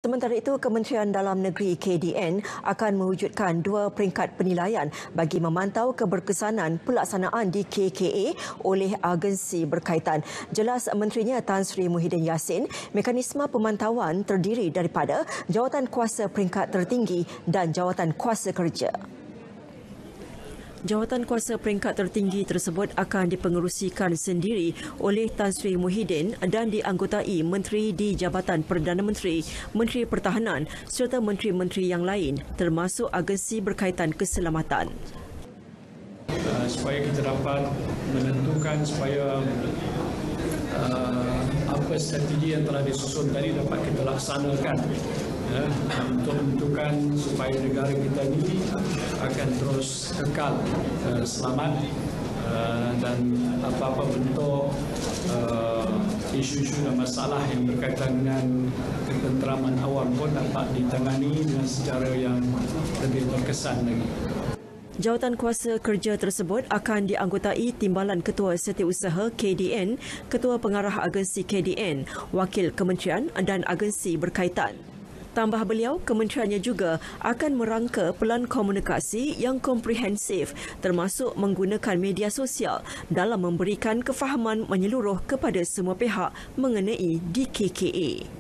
Sementara itu, Kementerian Dalam Negeri KDN akan mewujudkan 2 peringkat penilaian bagi memantau keberkesanan pelaksanaan di KKA oleh agensi berkaitan. Jelas Menterinya Tan Sri Muhyiddin Yassin, mekanisme pemantauan terdiri daripada jawatan kuasa peringkat tertinggi dan jawatan kuasa kerja. Jawatan kuasa peringkat tertinggi tersebut akan dipengerusikan sendiri oleh Tan Sri Muhyiddin dan dianggotai Menteri di Jabatan Perdana Menteri, Menteri Pertahanan serta menteri-menteri yang lain termasuk agensi berkaitan keselamatan. Supaya kita dapat menentukan supaya apa strategi yang telah disusun tadi dapat kita laksanakan untuk menentukan supaya negara kita ini akan terus kekal selamat dan apa-apa bentuk isu-isu dan masalah yang berkaitan dengan ketenteraman awam pun dapat ditangani dengan secara yang lebih berkesan lagi. Jawatan kuasa kerja tersebut akan dianggotai Timbalan Ketua Setiausaha KDN, Ketua Pengarah Agensi KDN, Wakil Kementerian dan agensi berkaitan. Tambah beliau, kementeriannya juga akan merangka pelan komunikasi yang komprehensif termasuk menggunakan media sosial dalam memberikan kefahaman menyeluruh kepada semua pihak mengenai DKKA.